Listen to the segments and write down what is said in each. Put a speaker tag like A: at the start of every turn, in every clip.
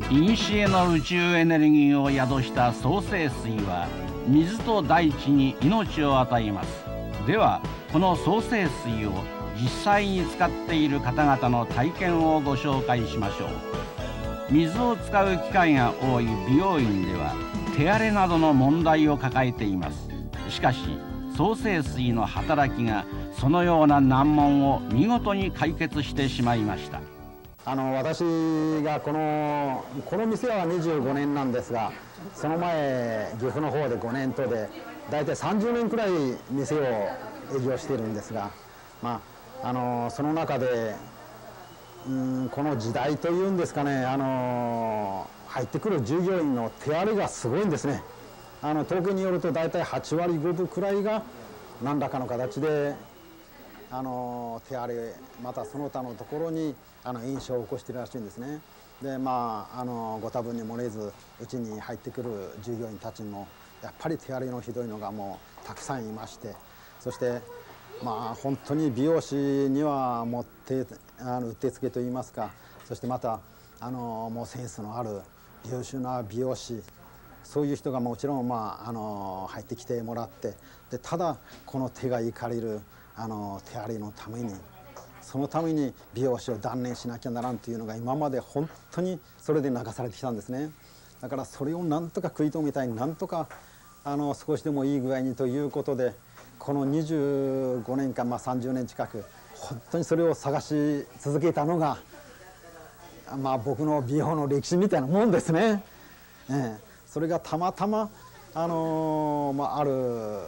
A: 古の宇宙エネルギーを宿した創生水は水と大地に命を与えます。ではこの創生水を実際に使っている方々の体験をご紹介しましょう。水を使う機会が多い美容院では手荒れなどの問題を抱えています。しかし創生水の働きがそのような難問を見事に解決してしまいました。
B: 私がこの店は25年なんですが、その前岐阜の方で5年とで大体30年くらい店を営業しているんですが、その中でこの時代というんですかね、入ってくる従業員の手荒れがすごいんですね。統計によると大体8割5分くらいが何らかの形で手荒れまたその他のところに炎症を起こしているらしいんですね。でご多分に漏れずうちに入ってくる従業員たちもやっぱり手荒れのひどいのがもうたくさんいまして、そして本当に美容師にはうってつけといいますか、そしてまたもうセンスのある優秀な美容師、そういう人がもちろん入ってきてもらって、でただこの手がいかれる手荒れのためにそのために美容師を断念しなきゃならんというのが今まで本当にそれで流されてきたんですね。だからそれをなんとか食い止めたい、なんとか少しでもいい具合にということで、この25年間、30年近く本当にそれを探し続けたのが、僕の美容の歴史みたいなもんですね。それがたまたまある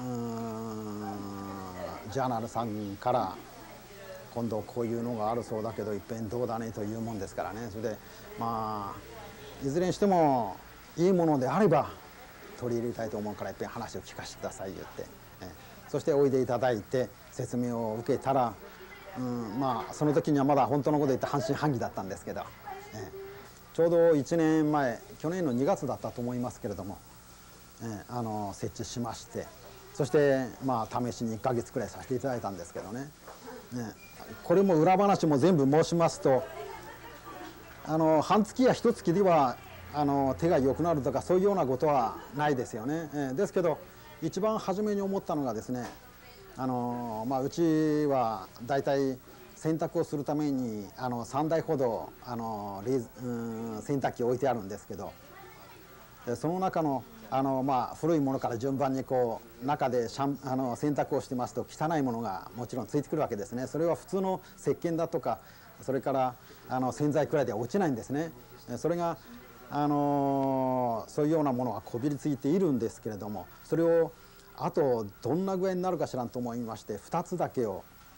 B: ジャーナルさんから今度こういうのがあるそうだけどいっぺんどうだねというもんですからね。それでいずれにしてもいいものであれば取り入れたいと思うからいっぺん話を聞かせてください言って、そしておいでいただいて説明を受けたら、その時にはまだ本当のこと言って半信半疑だったんですけど、ちょうど1年前、去年の2月だったと思いますけれども、設置しまして、そして試しに1ヶ月くらいさせていただいたんですけどね。これも裏話も全部申しますと、半月や一月では手が良くなるとかそういうようなことはないですよね。ですけど一番初めに思ったのがですね、うちはだいたい洗濯をするために3台ほど洗濯機置いてあるんですけど、その中の古いものから順番に中で洗濯をしてますと汚いものがもちろんついてくるわけですね。それは普通の石鹸だとかそれから洗剤くらいでは落ちないんですね。それがそういうようなものはこびりついているんですけれども、それをあとどんな具合になるかしらんと思いまして、2つだけを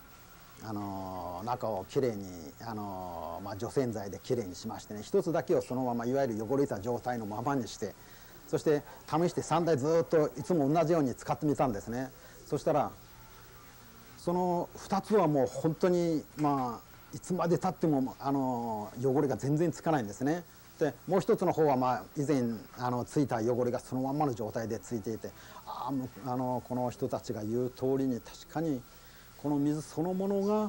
B: 中をきれいに除染剤できれいにしましてね、1つだけをそのままいわゆる汚れた状態のままにして、そして試して3台ずっといつも同じように使ってみたんですね。そしたらその2つはもう本当にいつまでたっても汚れが全然つかないんですね。でもう一つの方は以前ついた汚れがそのまんまの状態でついていて、この人たちが言う通りに確かにこの水そのものが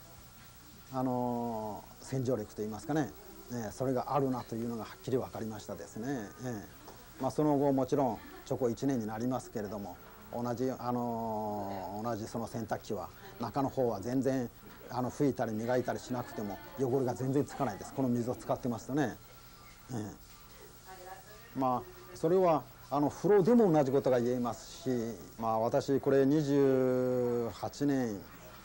B: 洗浄力といいますかね、それがあるなというのがはっきり分かりましたですね。その後もちろんちょこ1年になりますけれども、同じその洗濯機は中の方は全然拭いたり磨いたりしなくても汚れが全然つかないです。この水を使ってますとね。それは風呂でも同じことが言えますし、私これ28年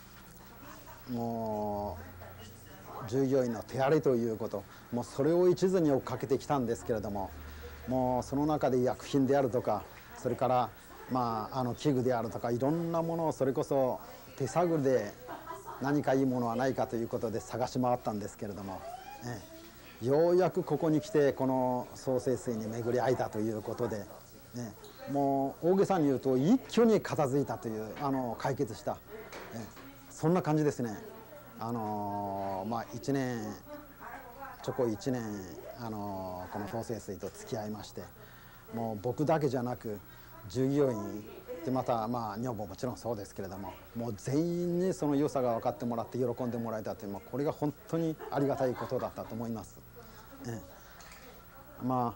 B: もう従業員の手荒れということ、もうそれを一途に追っかけてきたんですけれども、もうその中で医薬品であるとか、それから器具であるとかいろんなものをそれこそ手探りで何かいいものはないかということで探し回ったんですけれども、ようやくここに来てこの創生水に巡り合えたということで、もう大げさに言うと一挙に片付いたという解決した、そんな感じですね。1年ちょこ1年この創生水と付き合いまして、もう僕だけじゃなく従業員でまた女房もちろんそうですけれども、もう全員にその良さが分かってもらって喜んでもらえたという、これが本当にありがたいことだったと思います。 我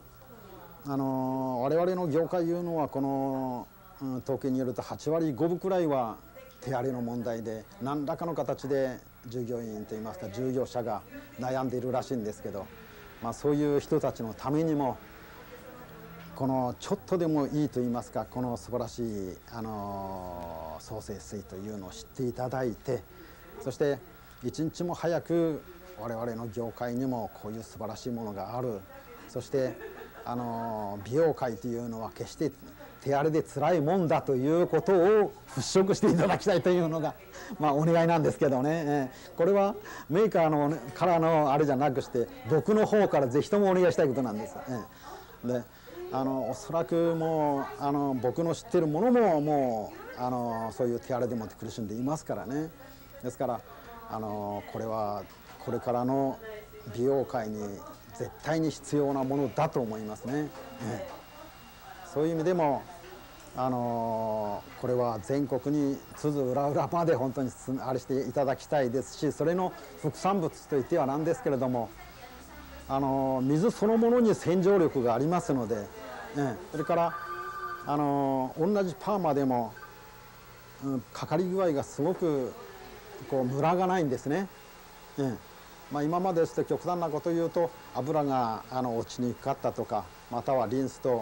B: 々の業界いうのはこの、統計によると8割5分くらいは手荒れの問題で何らかの形で従業員といいますか従業者が悩んでいるらしいんですけど、そういう人たちのためにもこのちょっとでもいいと言いますかこの素晴らしい創生水というのを知っていただいて、そして一日も早く我々の業界にもこういう素晴らしいものがある。そして美容界というのは決して手荒れで辛いもんだということを払拭していただきたいというのがお願いなんですけどね、これはメーカーのからのあれじゃなくして僕の方からぜひともお願いしたいことなんです。でおそらくもう僕の知ってるものももうそういう手荒れでもって苦しんでいますからね。ですからこれはこれからの美容界に絶対に必要なものだと思いますね。そういう意味でもこれは全国に津々浦々まで本当にあれしていただきたいですし、それの副産物といってはなんですけれども水そのものに洗浄力がありますので、それから同じパーマでも、かかり具合がすごくこうムラがないんですね。今までですと極端なことを言うと油が落ちにくかったとか、またはリンスと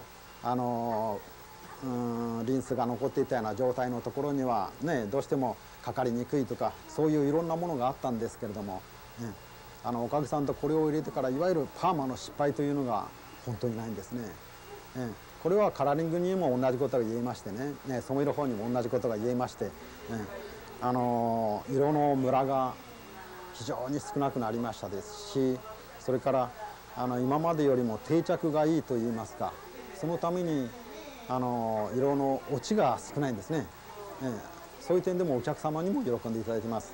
B: リンスが残っていたような状態のところにはねどうしてもかかりにくいとかそういういろんなものがあったんですけれども、おかげさんとこれを入れてからいわゆるパーマの失敗というのが本当にないんですね。これはカラーリングにも同じことが言えましてね、染める方にも同じことが言えまして、色のムラが非常に少なくなりましたですし、それから今までよりも定着がいいといいますか、そのために色の落ちが少ないんですね。そういう点でもお客様にも喜んでいただいてます。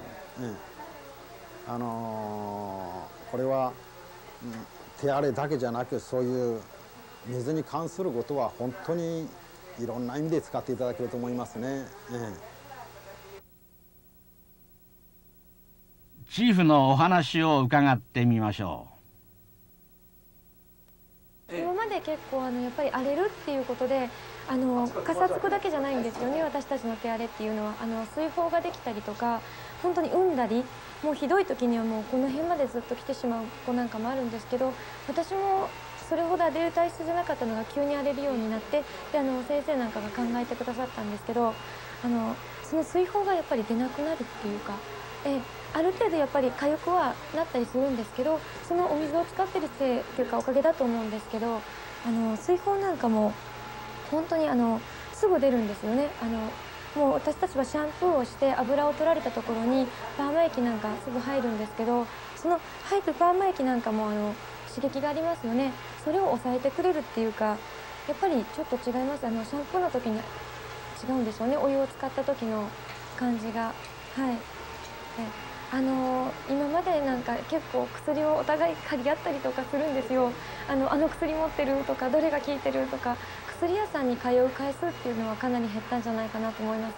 B: これは、手荒れだけじゃなくそういう水に関することは本当にいろんな意味で使っていただけると思いますね。
A: チーフのお話を伺ってみましょ
C: う。今まで結構やっぱり荒れるっていうことでかさつくだけじゃないんですよね、私たちの手荒れっていうのは水疱ができたりとか本当に産んだり、もうひどい時にはもうこの辺までずっと来てしまう子なんかもあるんですけど、私もそれほど荒れる体質じゃなかったのが急に荒れるようになって、で先生なんかが考えてくださったんですけどその水疱がやっぱり出なくなるっていうか。ある程度やっぱり痒くはなったりするんですけど、そのお水を使ってるせいというかおかげだと思うんですけど、水疱なんかも本当にすぐ出るんですよね。もう私たちはシャンプーをして油を取られたところにパーマ液なんかすぐ入るんですけど、その入るパーマ液なんかも刺激がありますよね。それを抑えてくれるっていうか、やっぱりちょっと違います。シャンプーの時に違うんでしょうね、お湯を使った時の感じが。今までなんか結構薬をお互い嗅ぎ合ったりとかするんですよ。薬持ってるとかどれが効いてるとか、薬屋さんに通う回数っていうのはかなり減ったんじゃないかなと思います。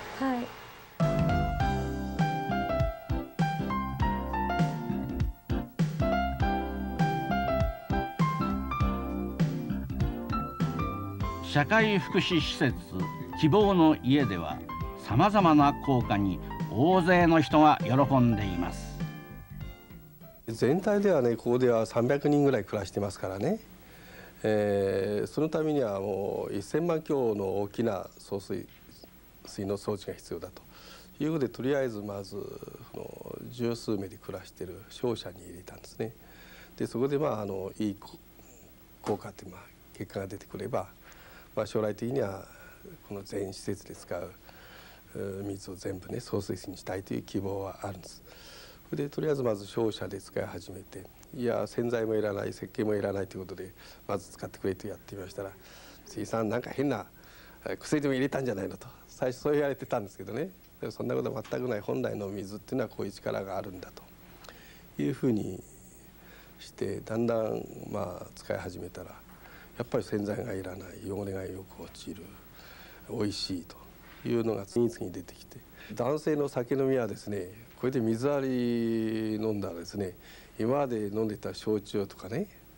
A: 社会福祉施設希望の家ではさまざまな効果に大勢の人が喜んでいます。
D: 全体ではね、ここでは300人ぐらい暮らしてますからね、そのためにはもう1000万強の大きな送水の装置が必要だということで、とりあえずまず十数名で暮らしている商社に入れたんですね。でそこでいい効果って結果が出てくれば、将来的にはこの全施設で使う水を全部ね送水水にしたいという希望はあるんです。それでとりあえずまず商社で使い始めて、いや洗剤もいらない石鹸もいらないということでまず使ってくれとやってみましたら、水産なんか変な薬でも入れたんじゃないのと最初そう言われてたんですけどね、でもそんなことは全くない、本来の水っていうのはこういう力があるんだというふうにしてだんだん使い始めたら、やっぱり洗剤がいらない、汚れがよく落ちる、おいしいというのが次々に出てきて、男性の酒飲みはですね、これで水割り飲んだらですね、今まで飲んでた焼酎とかね、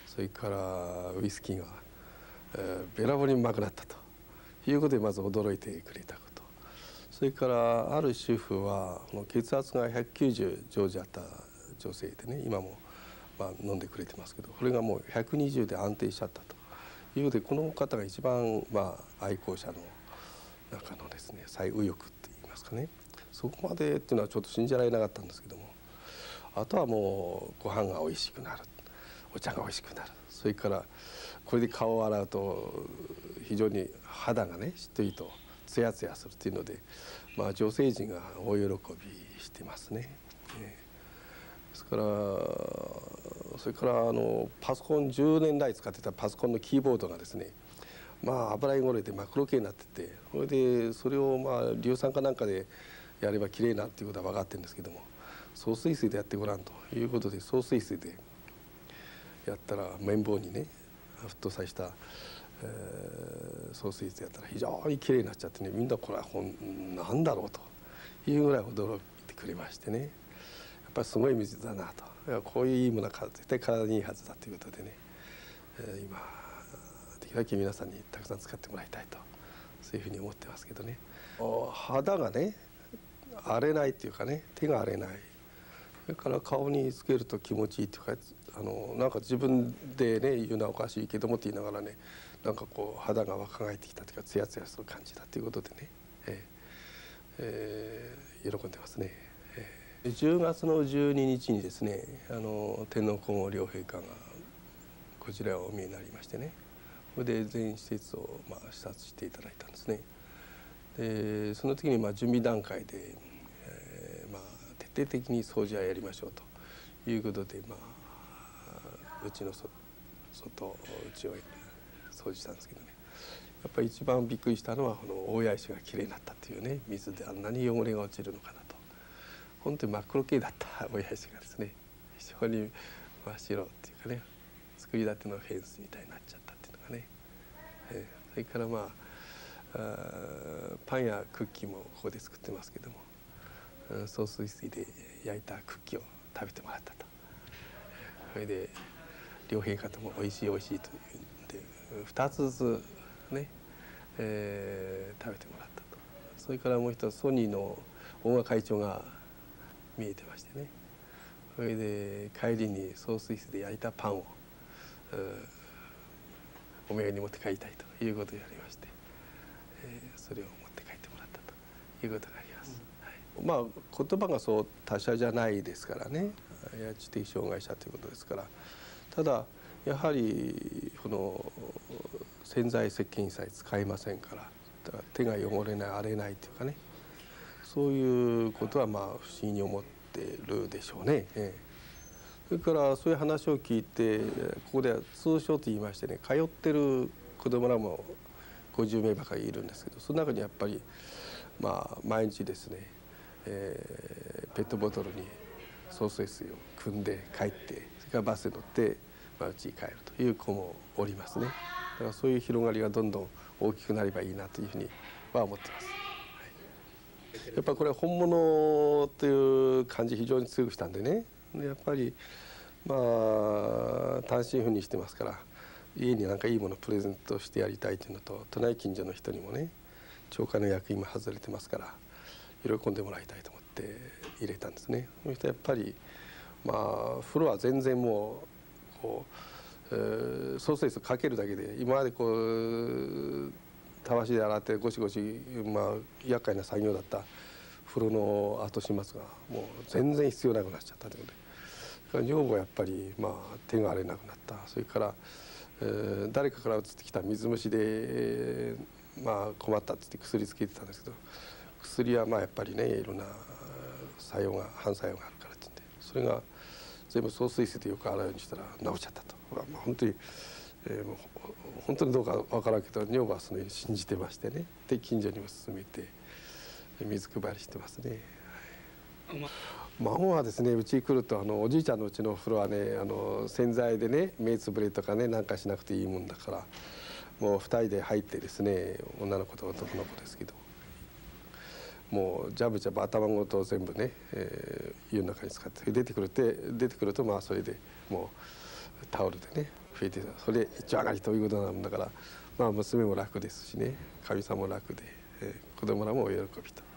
D: それからウイスキーが、べらぼうにうまくなったということでまず驚いてくれたこと、それからある主婦は血圧が190常時あった女性でね、今も飲んでくれてますけど、これがもう120で安定しちゃったということで、この方が一番愛好者の中のですね最右翼って言いますかね、そこまでっていうのはちょっと信じられなかったんですけども、あとはもうご飯が美味しくなる、お茶が美味しくなる、それからこれで顔を洗うと非常に肌がねしっとりとツヤツヤするというので、女性陣が大喜びしてますね。ですからそれからパソコン10年来使ってたパソコンのキーボードがですね、油汚れで黒系になってて、それでそれを硫酸かなんかでやればきれいなっていうことは分かってるんですけども、総水水でやってごらんということで総水水でやったら綿棒にね沸騰させた、総水水でやったら非常にきれいになっちゃってね、みんなこれは何だろうというぐらい驚いてくれましてね、やっぱりすごい水だなと、こういういいものは絶対体にいいはずだということでね、今できるだけ皆さんにたくさん使ってもらいたいと、そういうふうに思ってますけどね。肌がね荒れないっていうかね、手が荒れない、それから顔につけると気持ちいいっていうか、なんか自分でね言うのはおかしいけどもって言いながらね、なんかこう肌が若返ってきたというかツヤツヤする感じだということでね、喜んでますね。10月の12日にですね、天皇皇后両陛下がこちらをお見えになりましてね、それで全施設を視察していただいたんですね。でその時に準備段階で、徹底的に掃除はやりましょうということで、うちの外うちを掃除したんですけどね、やっぱり一番びっくりしたのはこの大谷石がきれいになったというね、水であんなに汚れが落ちるのかなと、本当に真っ黒系だった大谷石がですね、非常に真っ白っていうかね、作りたてのフェンスみたいになっちゃったっていうのがね、それからパンやクッキーもここで作ってますけども、総水水で焼いたクッキーを食べてもらったと、それで両陛下ともおいしいおいしいというんで2つずつね、食べてもらったと。それからもう一つソニーの大賀会長が見えてましてね、それで帰りに総水水で焼いたパンをお土産に持って帰りたいということをやりまして、それを持って帰ってもらったということがあります。言葉がそう他者じゃないですからね、知的障害者ということですから、ただやはりこの洗剤石鹸さえ使えませんから、だから手が汚れない荒れないというかね、そういうことは不思議に思ってるでしょうね。それからそういう話を聞いて、ここでは通称と言いましてね、通ってる子どもらも50名ばかりいるんですけど、その中にやっぱり毎日ですね、ペットボトルに総水水を汲んで帰って、それからバスに乗ってうちに帰るという子もおりますね。だからそういう広がりがどんどん大きくなればいいなというふうには思ってます。やっぱりこれは本物という感じ非常に強くしたんでね、やっぱり単身赴任してますから、家にいいものをプレゼントしてやりたいというのと、隣近所の人にもね、町会の役員も外れてますから喜んでもらいたいと思って入れたんですね。その人はやっぱり風呂は全然もう総水水かけるだけで、今までたわしで洗ってゴシゴシ厄介な作業だった風呂の後始末がもう全然必要なくなっちゃったということで、女房はやっぱり手が荒れなくなった。それから誰かから移ってきた水虫で困ったって言って薬つけてたんですけど、薬はやっぱりねいろんな反作用があるからって言って、それが全部総水水でよく洗うようにしたら治っちゃったと。本当に本当にどうか分からんけど、女房はそのように信じてましてね、で近所にも勧めて水配りしてますね。孫はですね、うちに来るとおじいちゃんのうちのお風呂はね、洗剤でね目つぶれとかねなんかしなくていいもんだから、もう2人で入ってですね、女の子と男の子ですけど、もうジャブジャブ頭ごと全部ね、湯の中に使って出てくるとそれでもうタオルでね増えて、それ一丁上がりということなんだから、まあ娘も楽ですしね、かみさんも楽で、子供らもお喜びと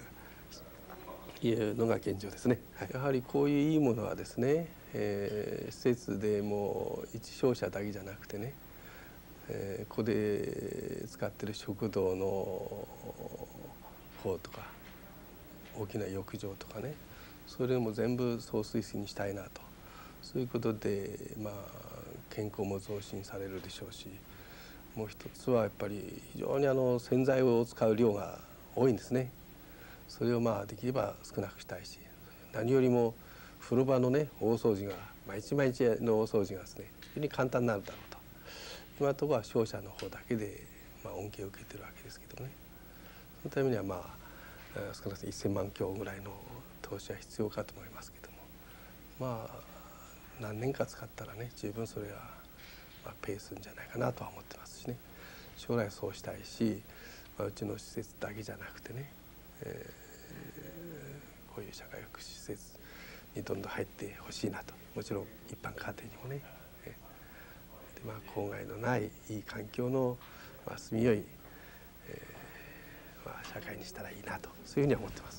D: いうのが現状ですね。やはりこういういいものはですね、施設でも一商社だけじゃなくてね、ここで使ってる食堂の方とか大きな浴場とかね、それも全部送水水にしたいなと、そういうことでまあ健康も増進されるでしょうし、もう一つはやっぱり非常に洗剤を使う量が多いんですね。それをまあできれば少なくしたいし、何よりも風呂場のね大掃除が毎日毎日の大掃除がですね非常に簡単になるだろうと。今のところは商社の方だけでまあ恩恵を受けてるわけですけどね。そのためにはまあ少なくとも1000万強ぐらいの投資は必要かと思いますけども、まあ何年か使ったらね十分それがまあペースするんじゃないかなとは思ってますしね。将来そうしたいし、まあ、うちの施設だけじゃなくてね、こういう社会福祉施設にどんどん入ってほしいなと。もちろん一般家庭にもね、でまあ公害のないいい環境の、まあ、住みよい、まあ、社会にしたらいいなと、そういうふうには思ってます。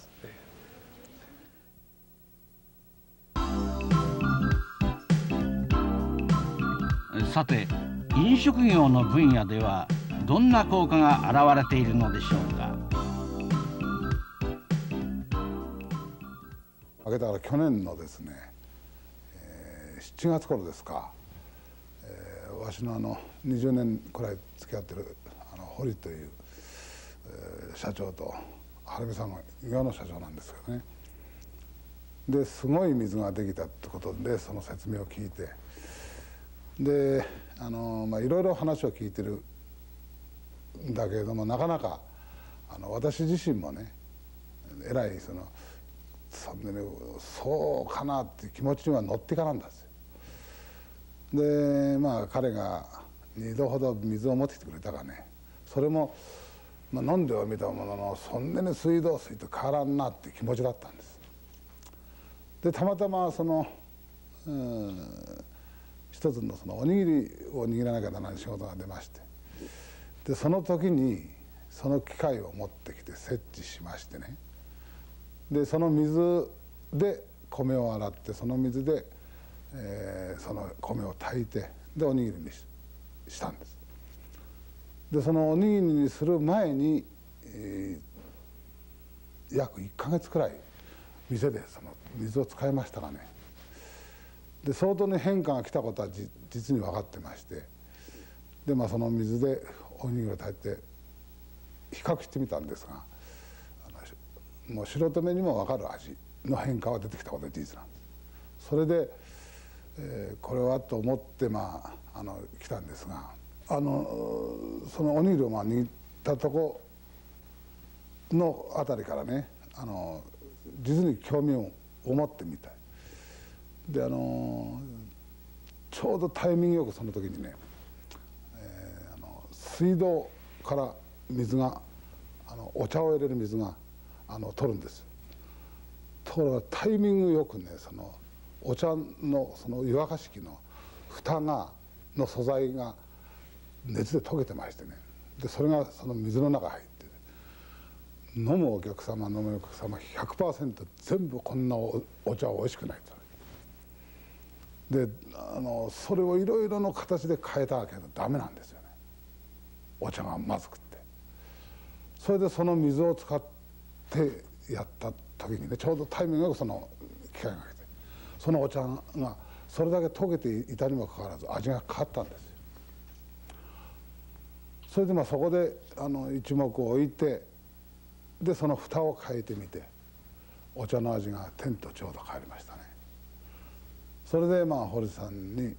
A: さて、飲食業の分野ではどんな効果が現れているのでしょうか。
E: だから去年のですね、7月頃ですか、わしの20年くらい付き合ってる堀という、社長と晴美さんが岩の社長なんですけどね、ですごい水ができたってことでその説明を聞いて、でまあいろいろ話を聞いてるんだけれども、なかなか私自身もねえらいそうかなっていう気持ちには乗っていかなんだんですよ。でまあ彼が2度ほど水を持ってきてくれたからね、それも、まあ、飲んではみたもののそんなに水道水と変わらんなっていう気持ちだったんです。でたまたま一つのおにぎりを握らなきゃならない仕事が出まして、でその時にその機械を持ってきて設置しましてね、でその水で米を洗って、その水で、その米を炊いて、でおにぎりにしたんです。でそのおにぎりにする前に、約1ヶ月くらい店でその水を使いましたがね、で相当に変化が来たことは実に分かってまして、でまあその水でおにぎりを炊いて比較してみたんですが、もう素人目にも分かる味の変化は出てきたことが事実なんです。それで、これはと思ってまあ来たんですが、そのおにぎりをまあ握ったとこのあたりからね、実に興味を持ってみたい。でちょうどタイミングよくその時にね、水道から水がお茶を入れる水が取るんです。ところがタイミングよくね、そのお茶のその湯沸かし器の蓋の素材が熱で溶けてましてね、でそれがその水の中に入って、飲むお客様 100% 全部こんなお茶はおいしくないと。でそれをいろいろな形で変えたけどダメなんですよね、お茶がまずくって。それでその水を使ってやった時にね、ちょうどタイミングよくその機械が来て、そのお茶がそれだけ溶けていたにもかかわらず味が変わったんですよ。それでまあそこで一目置いて、でその蓋を変えてみて、お茶の味が天と地ほど変わりましたね。それでまあ堀さんに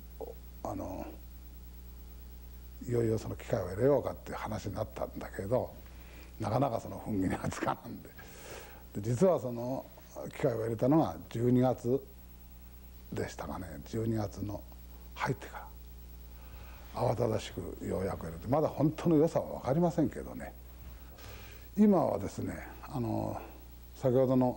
E: いよいよその機械を入れようかっていう話になったんだけど、なかなかその踏ん切りがつかなんで、実はその機械を入れたのが12月でしたかね。12月の入ってから慌ただしくようやく入れて、まだ本当の良さは分かりませんけどね。今はですね、先ほどの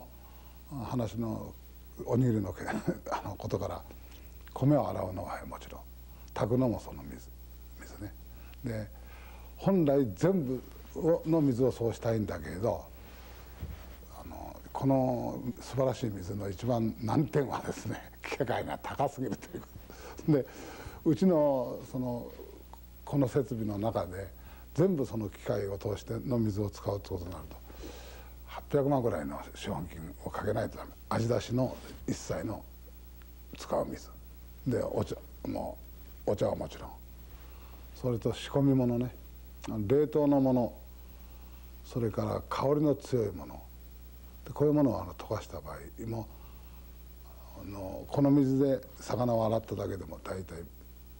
E: 話のおにぎりのことから、米を洗うのはもちろん炊くのもその水ね。で本来全部の水をそうしたいんだけれど、この素晴らしい水の一番難点はですね、機械が高すぎるということで、うちのこの設備の中で全部その機械を通しての水を使うということになると800万ぐらいの資本金をかけないとダメ。味出しの一切の使う水で、お茶はもちろん、それと仕込み物ね、冷凍のもの、それから香りの強いもの、こういうものを溶かした場合もこの水で魚を洗っただけでも大体、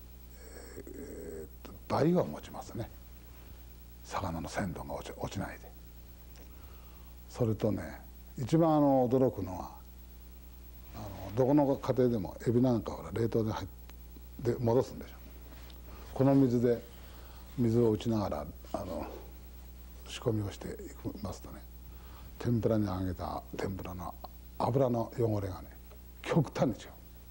E: 倍は持ちますね。魚の鮮度が落ちないで。それとね、一番驚くのはどこの家庭でもエビなんかは冷凍で戻すんでしょ。この水で水を打ちながら仕込みをしていきますとね、天ぷらに揚げた天ぷらの油の汚れがね極端に違う。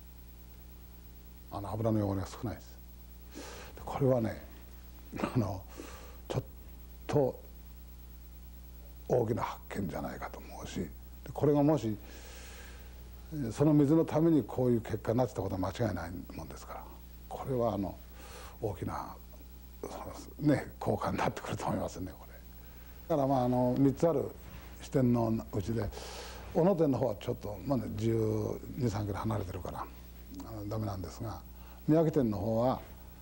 E: 油の汚れが少ないです。これはねちょっと大きな発見じゃないかと思うし、これがもしその水のためにこういう結果になってたことは間違いないもんですから、これは大きな効果になってくると思いますね、これ。だから3つある支店のうちで小野店の方はちょっと12、13キロ離れてるからダメなんですが、宮城店の方は、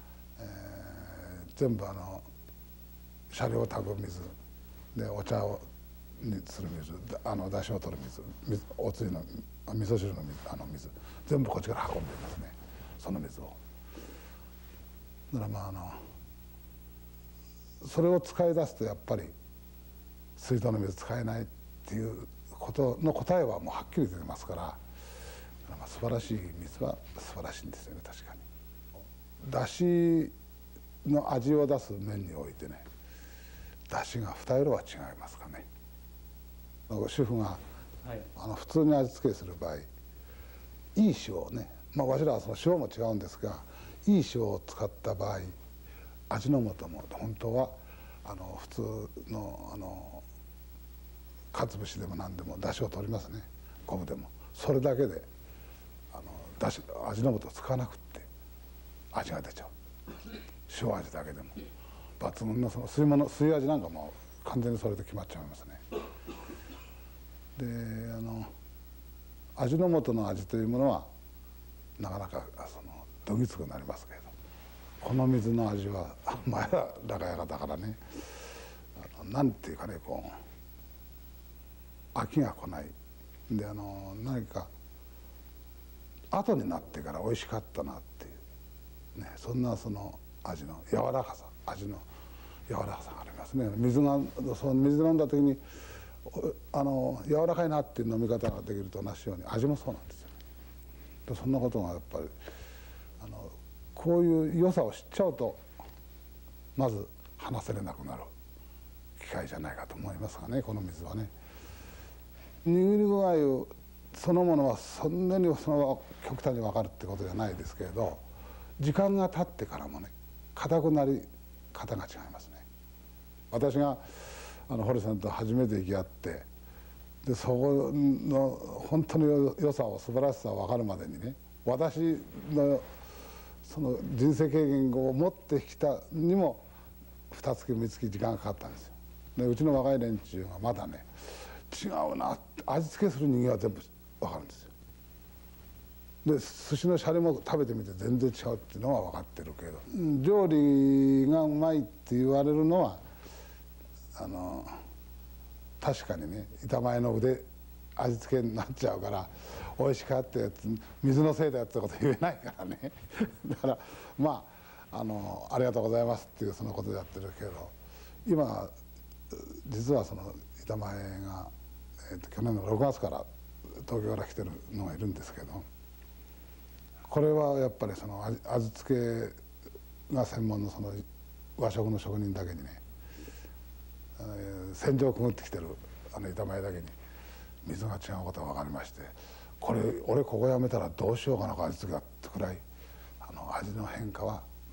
E: 全部車両を炊く水で、お茶にする水、出汁を取る水、おつゆの味噌汁の水、全部こっちから運んでいますね、その水を。だからそれを使い出すとやっぱり水道の水使えないっていうことの答えはもうはっきり出てますから、素晴らしい水は素晴らしいんですよね。確かにだしの味を出す面においてね、だしが二色は違いますかね。主婦が、普通に味付けする場合、いい塩をね、わしらはその塩も違うんですが、いい塩を使った場合、味の素も本当は普通のかつ節でも何でもだしを取りますね、昆布でも。それだけで味の素を使わなくって味が出ちゃう。塩味だけでも抜群の水味なんかも完全にそれで決まっちゃいますね。で味の素の味というものはなかなかどぎつくなりますけれど、この水の味は前はラガヤガだからね、なんていうかね、飽きが来ないで、何か後になってから美味しかったなっていうね、そんな味の柔らかさ、味の柔らかさがありますね。水飲んだ時に柔らかいなっていう飲み方ができると同じように味もそうなんですよね。でそんなことがやっぱりこういう良さを知っちゃうとまず話せれなくなる機会じゃないかと思いますがね、この水はね。握り具合そのものはそんなに極端に分かるってことじゃないですけれど、時間が経ってからもね、硬くなり方が違いますね。私が堀さんと初めて行き合って、でそこの本当の良さを素晴らしさを分かるまでにね、私のその人生経験を持ってきたにも2月3月時間がかかったんですよ。でうちの若い連中がまだね、違うな、味付けする人間は全部分かるんですよ。で寿司のシャリも食べてみて全然違うっていうのは分かってるけど、料理がうまいって言われるのは確かにね、板前の腕味付けになっちゃうから美味しかったやつ水のせいだよってこと言えないからねだからありがとうございますっていうそのことでやってるけど、今実は板前が、去年の6月から東京から来てるのがいるんですけど、これはやっぱり味付けが専門の和食の職人だけにね、戦場をくぐってきてる板前だけに水が違うことが分かりまして、これ俺ここやめたらどうしようかな、味付けがってくらい味の変化は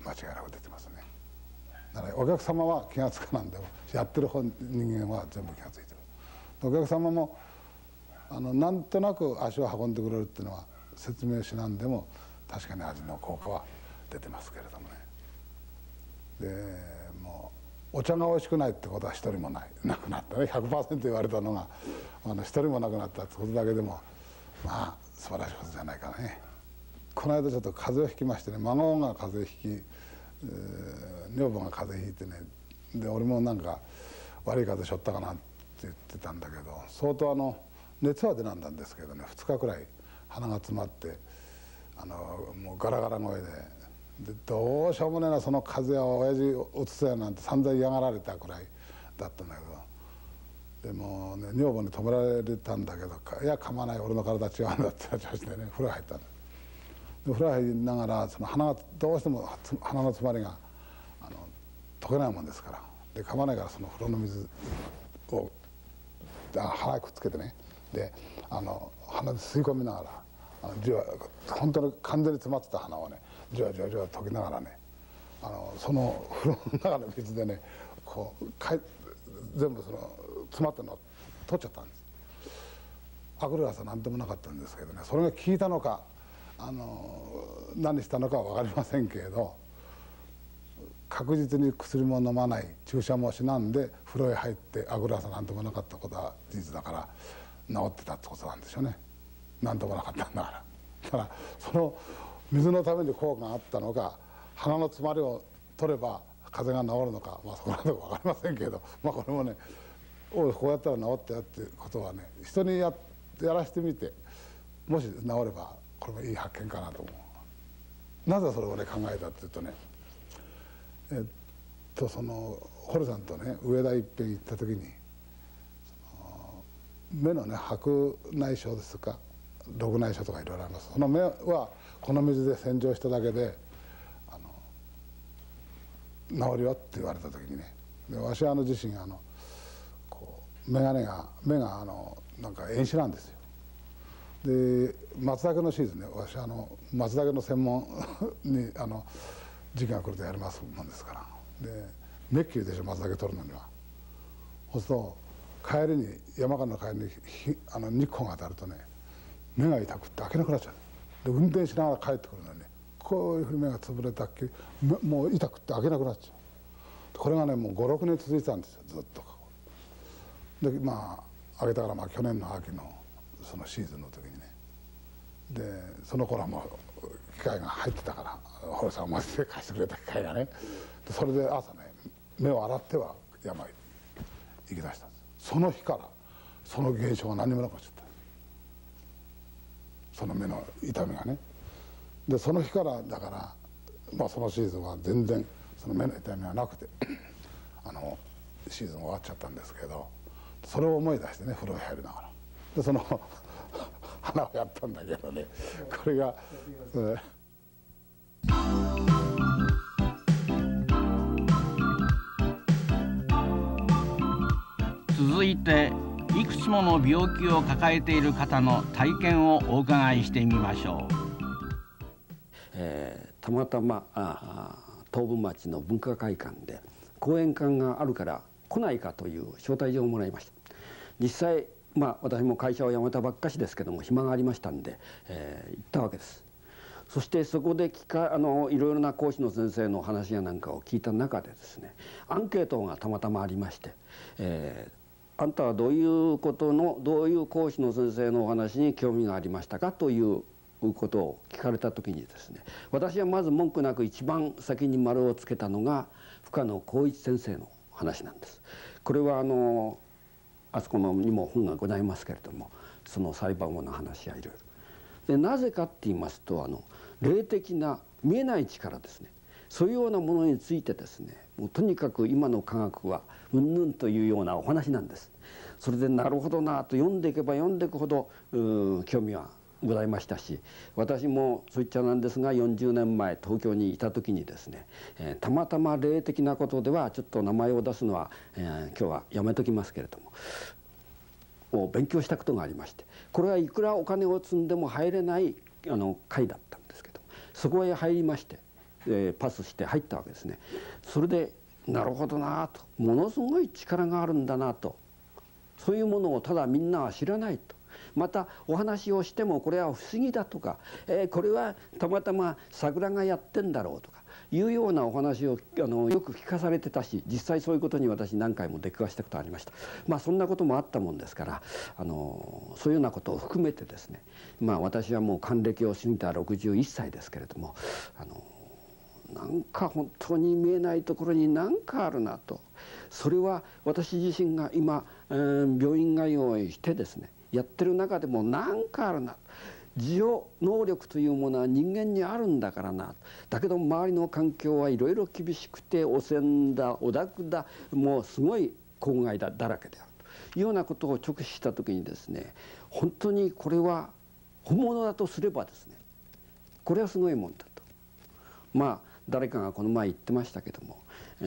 E: 間違いなく出てますね。だからお客様は気が付かなんでもやってる人間は全部気が付いてる。お客様もなんとなく足を運んでくれるっていうのは説明しなんでも確かに味の効果は出てますけれどもね。でもうお茶が美味しくないってことは一人もなくなったね。 100% 言われたのが一人もなくなったってことだけでもまあ素晴らしいことじゃないかね。この間ちょっと風邪をひきましてね、孫が風邪ひき、女房が風邪ひいてね、で俺もなんか悪い風邪しょったかなって言ってたんだけど、相当熱は出なんだんですけどね、2日くらい鼻が詰まってもうガラガラ声でどうしようもねえな、その風邪は親父うつせやなんて散々嫌がられたくらいだったんだけど、でもね女房に止められたんだけど「いや構わない、俺の体違うんだ」って話をしてね風呂入ったんだ。で風呂入りながら鼻がどうしても鼻の詰まりが溶けないもんですから、で構わないからその風呂の水を鼻にくっつけてね、で鼻で吸い込みながらじわ本当に完全に詰まってた鼻をねじわじわじわ溶けながらねその風呂の中の水でねこう全部その詰まったのを取っちゃったんです。あぐる朝なんでもなかったんですけどね、それが効いたのか何したのかは分かりませんけれど、確実に薬も飲まない、注射もしなんで風呂へ入ってあぐる朝なんでもなかったことは事実だから治ってたってことなんでしょうね。なんともなかったんだから。だからその水のために効果があったのか、鼻の詰まりを取れば風邪が治るのか、まあそこら辺分かりませんけれど、まあこれもねこうやったら治ったよっていうことはね、人にやらせてみてもし治ればこれもいい発見かなと思う。なぜそれをね考えたっていうとね、その堀さんとね上田いっぺん行った時に目のね白内障ですか緑内障とかいろいろあります。その目はこの水で洗浄しただけで治るよって言われた時にね、でわし自身こう目がなんか遠視なんですよ。で松茸のシーズンね、私松茸の専門に時期が来るとやりますもんですから、でめっきりでしょ松茸取るのには。そうすると帰りに山からの帰りに日光が当たるとね目が痛くって開けなくなっちゃう。で運転しながら帰ってくるのにねこういうふうに目が潰れたっけもう痛くって開けなくなっちゃう。これがねもう5、6年続いてたんですよずっと。でまあ開けたから去年の秋のそのシーズンの時にね、でその頃はもう機械が入ってたから堀さんがマジで貸してくれた機械がね、でそれで朝ね目を洗っては山へ行きだしたんです。その日からその現象が何にもなくなっちゃった。その目の痛みがね。でその日からだからまあそのシーズンは全然その目の痛みはなくてシーズン終わっちゃったんですけど、それを思い出してね風呂に入りながらでその花をやったんだけどね、これが、
A: 続いていくつもの病気を抱えている方の体験をお伺いしてみましょう。
F: たまたま東部町の文化会館で講演会があるから来ないかという招待状をもらいました。実際私も会社を辞めたばっかしですけども暇がありましたんで、行ったわけです。そしてそこでいろいろな講師の先生の話やなんかを聞いた中でですね、アンケートがたまたまありまして、あんたはどういう講師の先生のお話に興味がありましたかということを聞かれた時にですね、私はまず文句なく一番先に丸をつけたのが深野光一先生の話なんです。これはあそこにも本がございますけれども、その裁判後の話やいろいろで、なぜかって言いますと霊的な見えない力ですね、そういうようなものについてですね、もうとにかく今の科学はうんぬんというようなお話なんです。それでなるほどなと読んでいけば読んでいくほど興味はございましたし、私もそういっちゃなんですが40年前東京にいた時にですね、たまたま霊的なことではちょっと名前を出すのは、今日はやめときますけれども勉強したことがありまして、これはいくらお金を積んでも入れない会だったんですけど、そこへ入りましてパスして入ったわけですね。それでなるほどなと、ものすごい力があるんだなと、そういうものをただみんなは知らないと。またお話をしてもこれは不思議だとか、これはたまたま桜がやってんだろうとかいうようなお話をよく聞かされてたし、実際そういうことに私何回も出くわしたことありました。そんなこともあったもんですから、そういうようなことを含めてですね、私はもう還暦を過ぎた61歳ですけれども、なんか本当に見えないところに何かあるなと。それは私自身が今、病院通いしてですねやってる中でも何かあるな。自助能力というものは人間にあるんだからな。だけど周りの環境はいろいろ厳しくて、汚染だ汚濁だ、もうすごい公害だらけであるというようなことを直視した時にですね、本当にこれは本物だとすればですね、これはすごいもんだと。誰かがこの前言ってましたけども、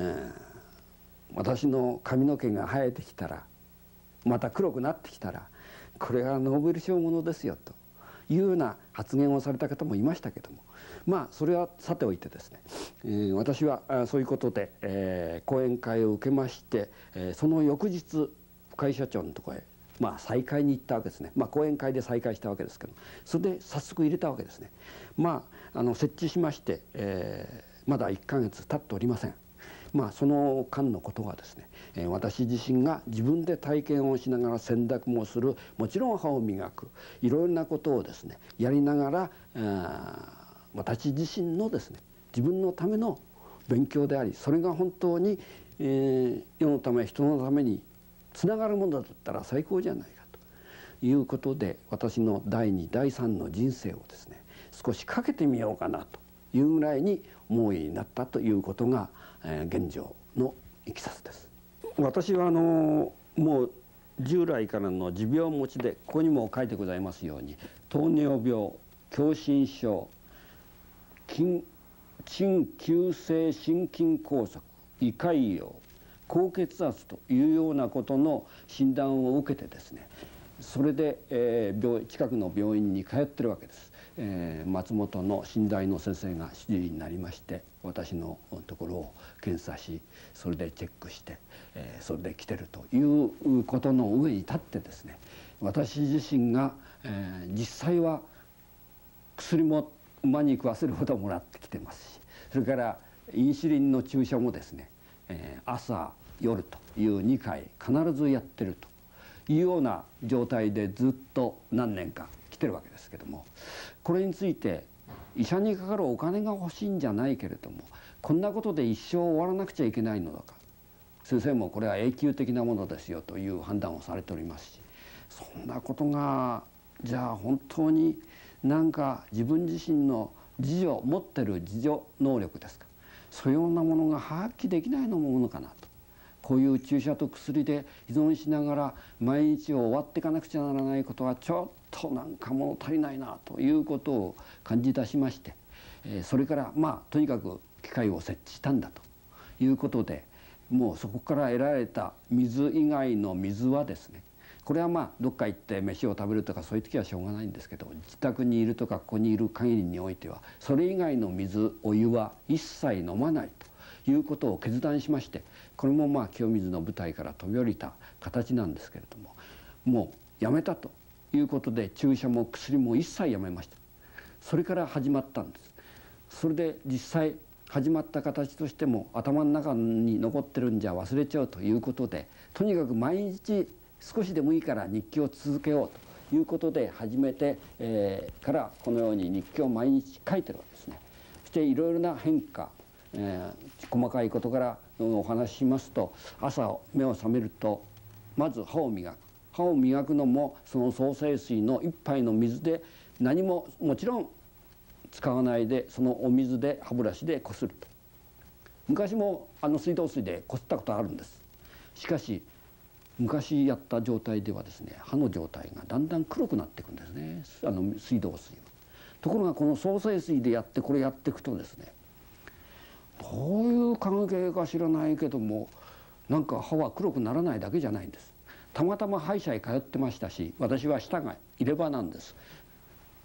F: 私の髪の毛が生えてきたら、また黒くなってきたら、これはノーベル賞ものですよというような発言をされた方もいましたけども、それはさておいてですね、私はそういうことで、講演会を受けまして、その翌日会社長のところへ再会に行ったわけですね。講演会で再会したわけですけど、それで早速入れたわけですね。設置しまして、まだ1ヶ月経っておりません。その間のことはですね、私自身が自分で体験をしながら洗濯もする、もちろん歯を磨く、いろいろなことをですねやりながら、私自身のですね自分のための勉強であり、それが本当に、世のため人のためにつながるものだったら最高じゃないかということで、私の第2第3の人生をですね少しかけてみようかなというぐらいに思いになったということが、現状のいきさつです。私はもう従来からの持病持ちで、ここにも書いてございますように、糖尿病、狭心症、鎮急性心筋梗塞、胃潰瘍、高血圧というようなことの診断を受けてですね、それで、近くの病院に通ってるわけです。松本の信大の先生が主治医になりまして、私のところを検査し、それでチェックして、それで来てるということの上に立ってですね、私自身が、実際は薬も馬に食わせるほどもらってきてますし、それからインシュリンの注射もですね、朝夜という2回必ずやってるというような状態でずっと何年か来てるわけですけども、これについて医者にかかるお金が欲しいんじゃないけれども、こんなことで一生終わらなくちゃいけないのだか、先生もこれは永久的なものですよという判断をされておりますし、そんなことがじゃあ本当になんか自分自身の持ってる自助能力ですか、そういうようなものが発揮できないのものかなと。こういう注射と薬で依存しながら毎日を終わっていかなくちゃならないことはちょっとなんか物足りないなということを感じ出しまして、それからとにかく機械を設置したんだということで、もうそこから得られた水以外の水はですね、これはどっか行って飯を食べるとかそういう時はしょうがないんですけど、自宅にいるとかここにいる限りにおいてはそれ以外の水お湯は一切飲まないということを決断しまして、これも清水の舞台から飛び降りた形なんですけれども、もうやめたということで注射も薬も一切やめました。それから始まったんです。それで実際始まった形としても頭の中に残ってるんじゃ忘れちゃうということで、とにかく毎日少しでもいいから日記を続けようということで始めて、からこのように日記を毎日書いてるわけですね。そしていろいろな変化、細かいことからお話ししますと、朝目を覚めるとまず歯を磨く。歯を磨くのもその創生水の一杯の水で、何ももちろん使わないで、そのお水で歯ブラシでこすると。昔も水道水でこすったことあるんです。しかし昔やった状態ではですね、歯の状態がだんだん黒くなっていくんですね、水道水は。ところがこの創生水でやっていくとですね、どういう関係か知らないけども、なんか歯は黒くならないだけじゃないんです。たまたま歯医者へ通ってましたし、私は舌が入れ歯なんです。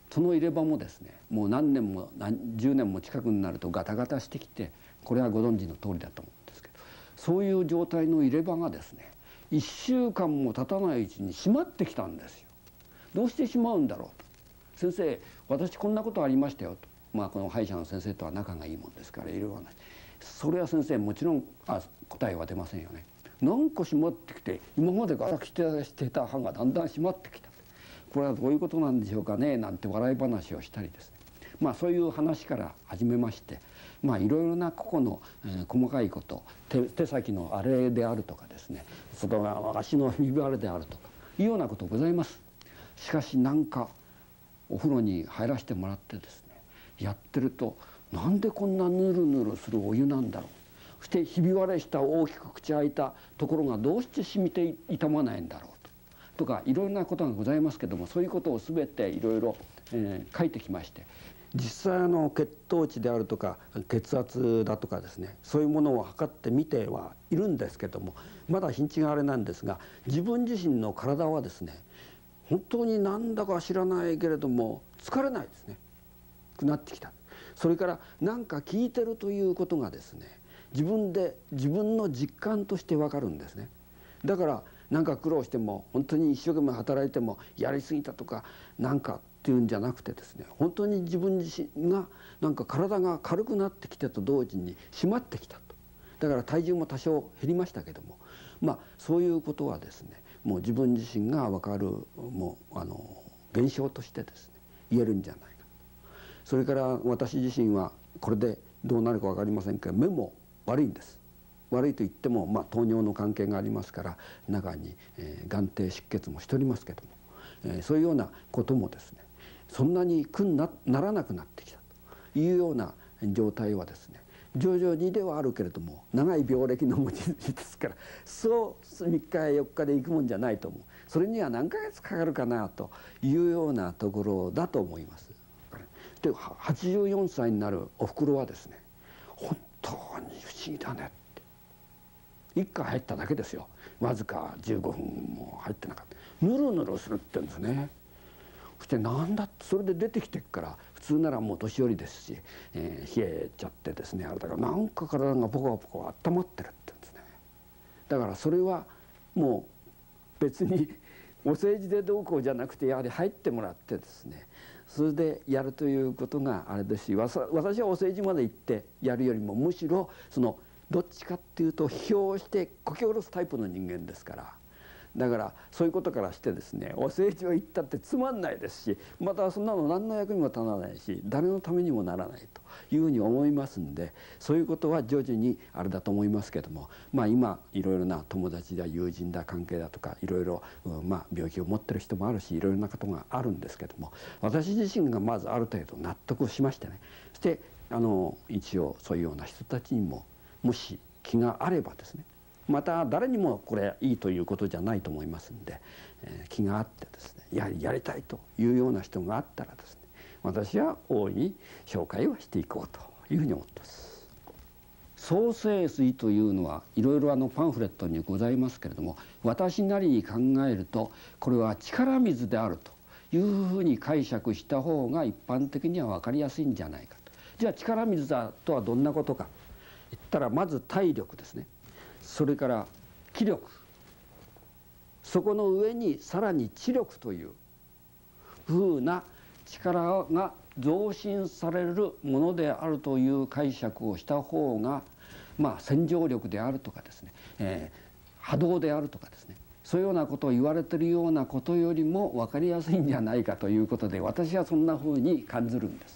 F: その入れ歯もですねもう何年も10年も近くになるとガタガタしてきて、これはご存知の通りだと思うんですけど、そういう状態の入れ歯がですね1週間も経たないうちに締まってきたんですよ。どうしてしまうんだろうと。先生、私こんなことありましたよと。この歯医者の先生とは仲がいいもんですからいろいろな、それは先生もちろん答えは出ませんよね。なんか締まってきて、今までガラクしてた歯がだんだん締まってきた、これはどういうことなんでしょうかねなんて笑い話をしたりですね、そういう話から始めまして、いろいろな個々の、細かいこと、手先のあれであるとかですね、外側の足のひび割れであるとかいうようなことございます。しかしなんかお風呂に入らせてもらってですねやってると、なんでこんなぬるぬるするお湯なんだろう、そしてひび割れした大きく口開いたところがどうして染みて傷まないんだろうとかいろいろなことがございますけども、そういうことを全ていろいろ書いてきまして、実際血糖値であるとか血圧だとかですね、そういうものを測ってみてはいるんですけども、まだ日にちがあれなんですが、自分自身の体はですね本当になんだか知らないけれども疲れないですね、なってきた。それからなんか聞いてるということがですね自分の実感として分かるんですね。だからなんか苦労しても本当に一生懸命働いてもやりすぎたとかなんかっていうんじゃなくてですね、本当に自分自身がなんか体が軽くなってきてと同時に締まってきたと。だから体重も多少減りましたけども、そういうことはですねもう自分自身が分かる現象としてですね言えるんじゃないか。それから私自身はこれでどうなるか分かりませんけど、目も悪いんです。悪いと言っても、糖尿の関係がありますから中に、眼底出血もしておりますけども、そういうようなこともですねそんなに苦に ならなくなってきたというような状態はですね徐々にではあるけれども、長い病歴の持ち主ですからそう3日4日で行くもんじゃないと思う。それには何ヶ月かかるかなというようなところだと思います。で84歳になるおふくろはですね本当に不思議だねって、一回入っただけですよ、わずか15分も入ってなかった、ぬるぬるするって言うんですね。そしてなんだってそれで出てきてから普通ならもう年寄りですし、冷えちゃってですねあれだからなんか体がポカポカ温まってるって言うんですね。だからそれはもう別にお世辞でどうこうじゃなくてやはり入ってもらってですねそれでやるということがあれですし、私はお世辞まで行ってやるよりもむしろどっちかっていうと批評してこき下ろすタイプの人間ですから、だからそういうことからしてですねお世辞を言ったってつまんないですし、またそんなの何の役にも立たないし誰のためにもならないというふうに思いますんで、そういうことは徐々にあれだと思いますけども、今いろいろな友達だ友人だ関係だとかいろいろ病気を持ってる人もあるしいろいろなことがあるんですけども、私自身がまずある程度納得をしましてね、そして一応そういうような人たちにももし気があればですね、また誰にもこれいいということじゃないと思いますんで、気があってですねやはりやりたいというような人があったらですね私は大いに紹介をしていこうというふうに思っています。創生水というのはいろいろパンフレットにございますけれども、私なりに考えるとこれは力水であるというふうに解釈した方が一般的には分かりやすいんじゃないかと。じゃあ力水だとはどんなことか言ったら、まず体力ですね、それから気力、そこの上にさらに知力というふうな力が増進されるものであるという解釈をした方が、洗浄力であるとかですね、波動であるとかですね、そういうようなことを言われているようなことよりも分かりやすいんじゃないかということで、私はそんなふうに感じるんです。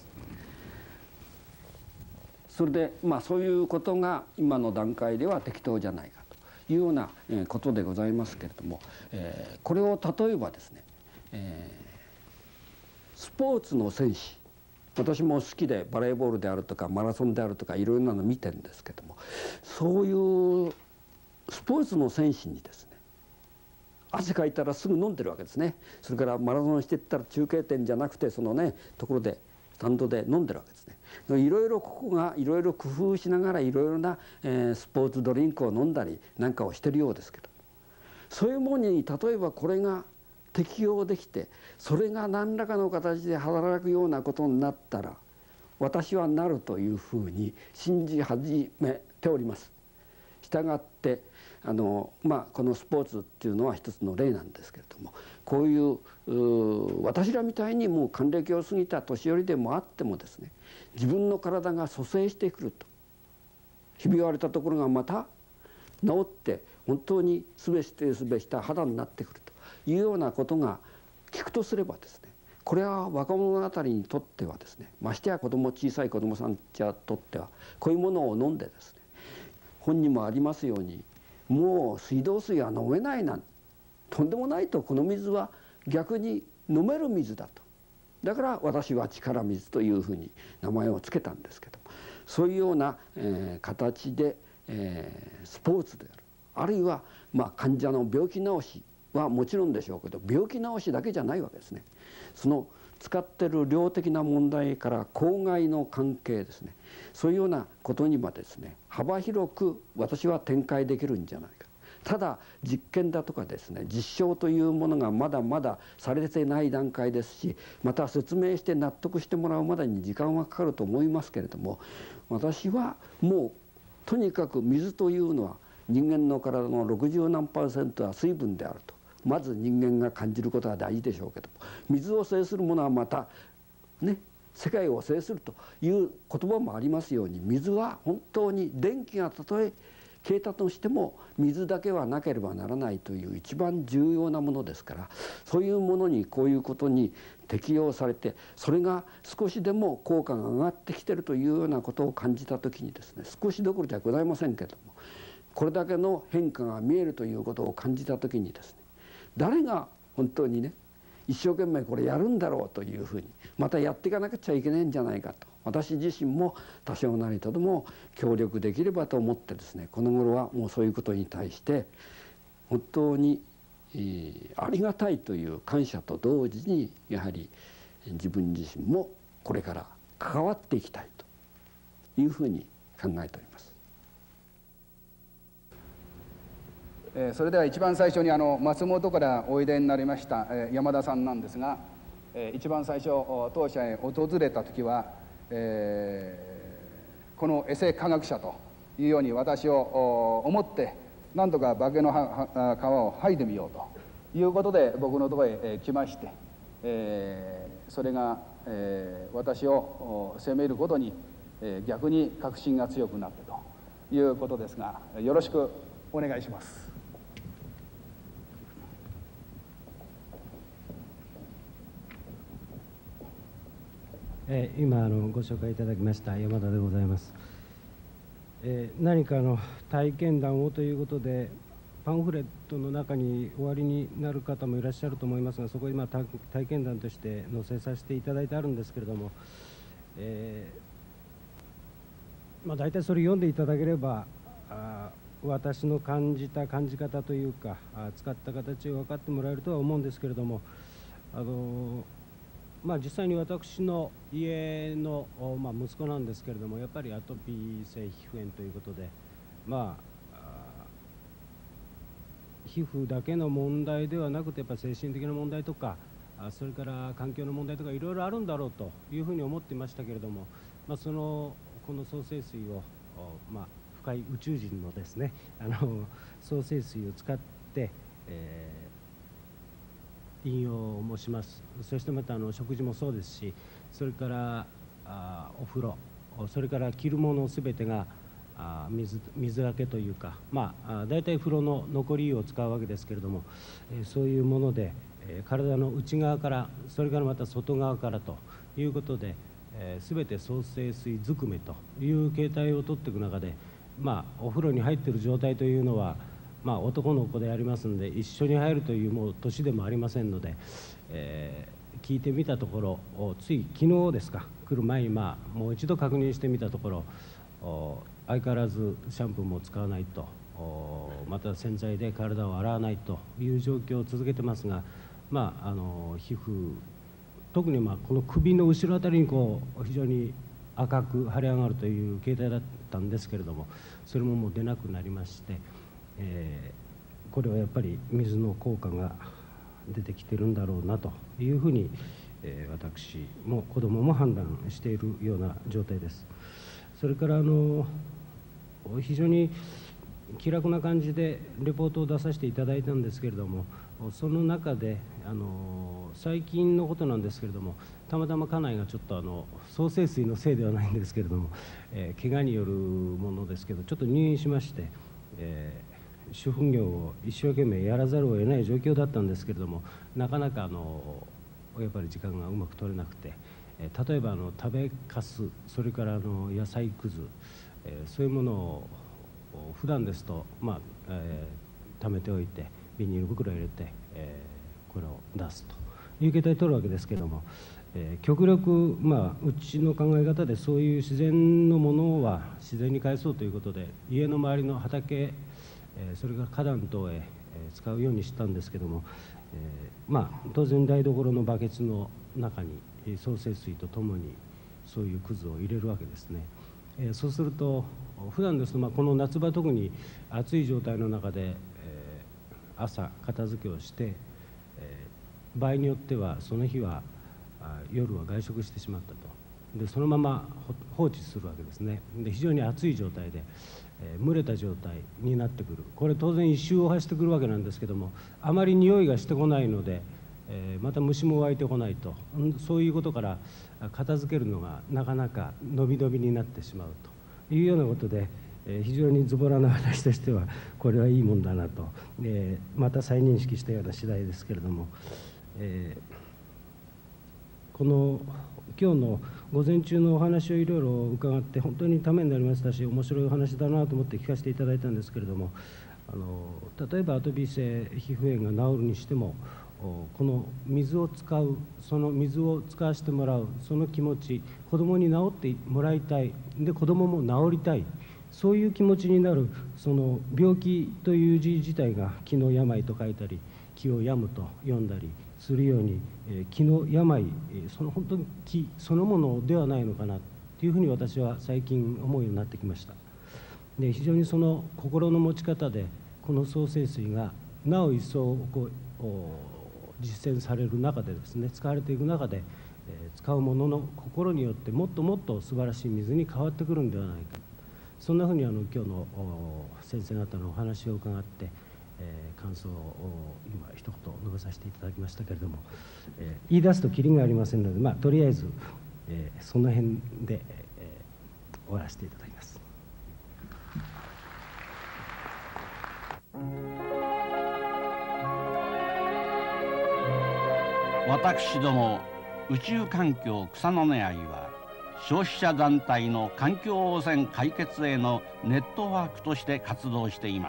F: それでそういうことが今の段階では適当じゃないかというようなことでございますけれども、これを例えばですね、スポーツの選手、私も好きでバレーボールであるとかマラソンであるとかいろいろなの見てるんですけども、そういうスポーツの選手にですね汗かいたらすぐ飲んでるわけですね。それからマラソンしていったら中継点じゃなくてところでスタンドで飲んでるわけですね。いろいろここがいろいろ工夫しながらいろいろなスポーツドリンクを飲んだりなんかをしてるようですけど、そういうものに例えばこれが適用できて、それが何らかの形で働くようなことになったら私はなるというふうに信じ始めております。したがってこのスポーツっていうのは一つの例なんですけれども、こういう私らみたいにもう還暦を過ぎた年寄りでもあってもですね、自分の体が蘇生してくると、ひび割れたところがまた治って本当にすべした肌になってくるというようなことが聞くとすればですね、これは若者あたりにとってはですね、ましてや小さい子どもさんにとってはこういうものを飲んでですね、本にもありますようにもう水道水は飲めないなんてとんでもないと、この水は逆に飲める水だと、だから私は力水というふうに名前を付けたんですけども、そういうような、形で、スポーツである、あるいは、患者の病気治しはもちろんでしょうけど、病気治しだけじゃないわけですね。その使ってる量的な問題から公害の関係ですね、そういうようなことにはですね、幅広く私は展開できるんじゃないか。ただ実験だとかですね、実証というものがまだまだされてない段階ですし、また説明して納得してもらうまでに時間はかかると思いますけれども、私はもうとにかく水というのは人間の体の60何%は水分であると、まず人間が感じることは大事でしょうけども、水を制するものはまたね、世界を制するという言葉もありますように、水は本当に電気がたとえ消えたとしても水だけはなければならないという一番重要なものですから、そういうものにこういうことに適用されて、それが少しでも効果が上がってきているというようなことを感じた時にですね、少しどころじゃございませんけれども、これだけの変化が見えるということを感じた時にですね、誰が本当にね一生懸命これやるんだろうというふうに、またやっていかなくちゃいけないんじゃないかと、私自身も多少なりとでも協力できればと思ってですね、この頃はもうそういうことに対して本当にありがたいという感謝と同時に、やはり自分自身もこれから関わっていきたいというふうに考えております。
G: それでは一番最初に松本からおいでになりました山田さんなんですが、一番最初当社へ訪れた時は、このエセ科学者というように私を思って何とか化けの皮を剥いでみようということで僕のところへ来まして、それが私を責めることに逆に確信が強くなってということですが、よろしくお願いします。
H: 今ご紹介いただきました山田でございます。何か体験談をということでパンフレットの中におありになる方もいらっしゃると思いますが、そこに体験談として載せさせていただいてあるんですけれども、大体それ読んでいただければ私の感じた感じ方というか使った形を分かってもらえるとは思うんですけれども、実際に私の家の、息子なんですけれども、やっぱりアトピー性皮膚炎ということで、皮膚だけの問題ではなくて、やっぱり精神的な問題とか、それから環境の問題とかいろいろあるんだろうというふうに思っていましたけれども、この創生水を、深い宇宙人のですね創生水を使って、飲用もします。そしてまた食事もそうですし、それからお風呂、それから着るものすべてが水がけというか、大体風呂の残り湯を使うわけですけれども、そういうもので体の内側から、それからまた外側からということで、全て創生水ずくめという形態をとっていく中で、お風呂に入っている状態というのは男の子でありますので、一緒に入るというもう年でもありませんので、聞いてみたところ、つい昨日ですか、来る前にもう一度確認してみたところ、相変わらずシャンプーも使わないと、また洗剤で体を洗わないという状況を続けてますが、皮膚、特にこの首の後ろあたりに非常に赤く腫れ上がるという形態だったんですけれども、それももう出なくなりまして、これはやっぱり水の効果が出てきてるんだろうなというふうに、私も子どもも判断しているような状態です。それから非常に気楽な感じでレポートを出させていただいたんですけれども、その中で最近のことなんですけれども、たまたま家内がちょっと総清水のせいではないんですけれども、怪我によるものですけどちょっと入院しまして、主婦業を一生懸命やらざるを得ない状況だったんですけれども、なかなかやっぱり時間がうまく取れなくて、例えば食べかす、それから野菜くず、そういうものを普段ですと貯めておいてビニール袋入れて、これを出すという形で取るわけですけれども、極力うちの考え方でそういう自然のものは自然に返そうということで、家の周りの畑、それから花壇等へ使うようにしたんですけども、当然台所のバケツの中に総清水とともにそういうくずを入れるわけですね。そうすると普段ですとこの夏場特に暑い状態の中で、朝片付けをして、場合によってはその日は夜は外食してしまったと。でそのまま放置するわけですね。で非常に暑い状態で、蒸れた状態になってくる。これ当然異臭を発してくるわけなんですけども、あまり匂いがしてこないので、また虫も湧いてこないと、そういうことから片付けるのがなかなか伸び伸びになってしまうというようなことで、非常にズボラな話としてはこれはいいもんだなと、また再認識したような次第ですけれども、この今日の午前中のお話をいろいろ伺って本当にためになりましたし、面白いお話だなと思って聞かせていただいたんですけれども、例えばアトピー性皮膚炎が治るにしても、この水を使う、その水を使わせてもらうその気持ち、子どもに治ってもらいたい、で子どもも治りたい、そういう気持ちになる、その病気という字自体が気の病と書いたり気を病むと読んだりするように、気の病、その本当に気そのものではないのかなというふうに私は最近思うようになってきました。で非常にその心の持ち方でこの総清水がなお一層実践される中でですね、使われていく中で、使う者の心によってもっともっと素晴らしい水に変わってくるんではないか、そんなふうに今日の先生方のお話を伺って、感想を今一言述べさせていただきましたけれども、言い出すときりがありませんので、とりあえず、その辺で、終わらせていただきます。
A: 私ども宇宙環境草の根愛は消費者団体の環境汚染解決へのネットワークとして活動しています。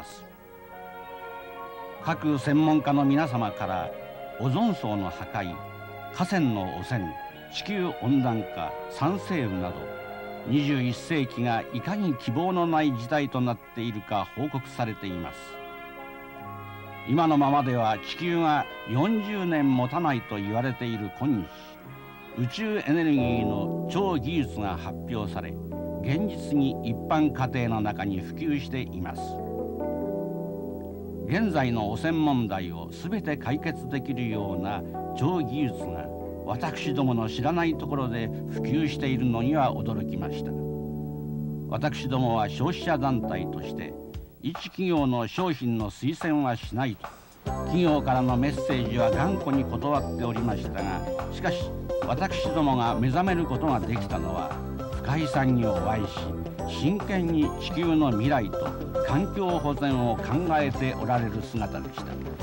A: 各専門家の皆様からオゾン層の破壊、河川の汚染、地球温暖化、酸性雨など21世紀がいかに希望のない時代となっているか報告されています。今のままでは地球が40年持たないと言われている今日、宇宙エネルギーの超技術が発表され、現実に一般家庭の中に普及しています。現在の汚染問題を全て解決できるような超技術が私どもの知らないところで普及しているのには驚きました。私どもは消費者団体として一企業の商品の推薦はしないと企業からのメッセージは頑固に断っておりましたが、しかし私どもが目覚めることができたのは不快さにお会いし、真剣に地球の未来と環境保全を考えておられる姿でした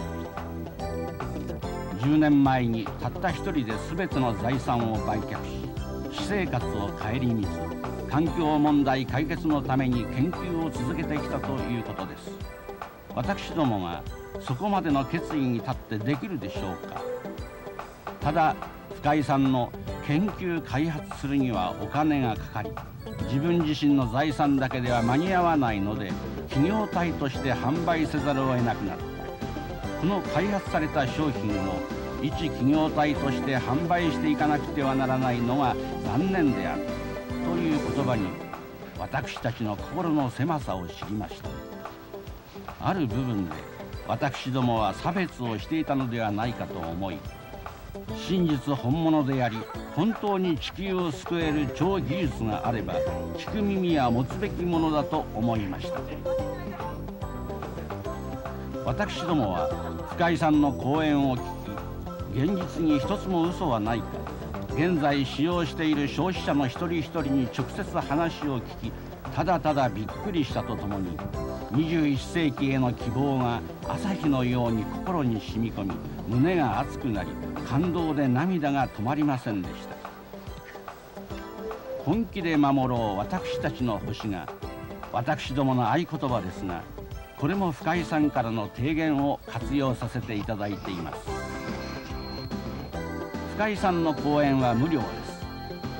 A: 。10年前にたった一人で全ての財産を売却し、私生活を顧みず環境問題解決のために研究を続けてきたということです。私どもがそこまでの決意に立ってできるでしょうか。ただ深井さんの研究開発するにはお金がかかり、自分自身の財産だけでは間に合わないので企業体として販売せざるを得なくなった。この開発された商品を一企業体として販売していかなくてはならないのが残念であるという言葉に私たちの心の狭さを知りました。ある部分で私どもは差別をしていたのではないかと思い、真実本物であり本当に地球を救える超技術があれば聞く耳は持つべきものだと思いました。私どもは深井さんの講演を聞き、現実に一つも嘘はないか、現在使用している消費者の一人一人に直接話を聞き、ただただびっくりしたとともに、21世紀への希望が朝日のように心に染み込み、胸が熱くなり、感動で涙が止まりませんでした。本気で守ろう私たちの星が私どもの合言葉ですが、これも深井さんからの提言を活用させていただいています。深井さんの講演は無料です。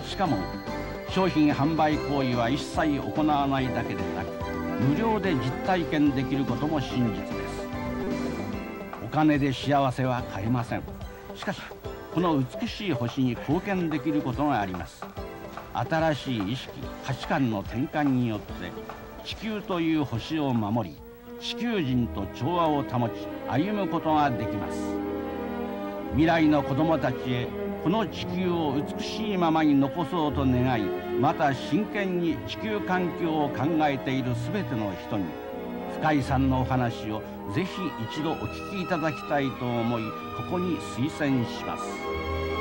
A: しかも商品販売行為は一切行わないだけでなく、無料で実体験できることも真実です。お金で幸せは買えません。しかしこの美しい星に貢献できることがあります。新しい意識価値観の転換によって地球という星を守り、地球人と調和を保ち歩むことができます。未来の子どもたちへこの地球を美しいままに残そうと願い、また真剣に地球環境を考えている全ての人に深井さんのお話をぜひ一度お聞きいただきたいと思い、ここに推薦します。